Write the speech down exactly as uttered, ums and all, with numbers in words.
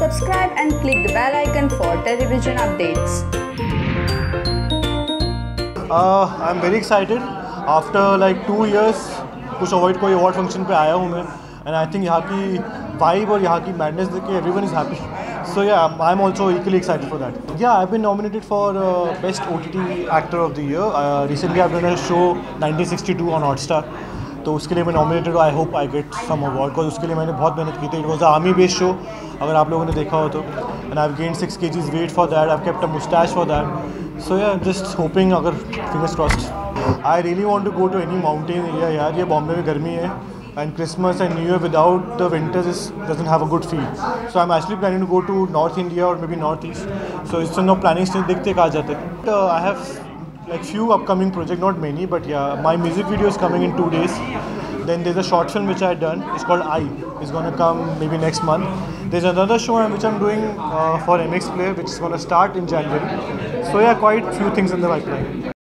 subscribe and click the bell icon for television updates. Uh, I'm very excited. After like two years, कुछ अवॉइड कोई award function पे आया हूँ मैं, and I think यहाँ की vibe और यहाँ की madness देख के everyone is happy. So yeah, I'm also equally excited for that. Yeah, I've been nominated for uh, Best O T T Actor of the Year. Uh, recently I've done a show nineteen sixty-two on Hotstar. तो उसके लिए मैं nominated हूँ. I hope I get some award, because उसके लिए मैंने बहुत मेहनत की थी. It was a army based show, अगर आप लोगों ने देखा हो तो. And I have gained six kgs weight for that. I have kept a moustache for that. So ya just hoping, अगर fingers crossed. I really want to go to any mountain area यार. ये बॉम्बे में गर्मी है, and Christmas and New Year without the winters is, doesn't have a good feel. So I'm actually planning to go to North India or maybe Northeast. So it's no planning stage, देखते कहाँ जाते. Uh, I have like few upcoming projects, not many, but yeah, my music video is coming in two days. Then there's a short film which I had done. It's called I. It's gonna come maybe next month. There's another show which I'm doing uh, for M X Player, which is gonna start in January. So yeah, quite few things in the pipeline.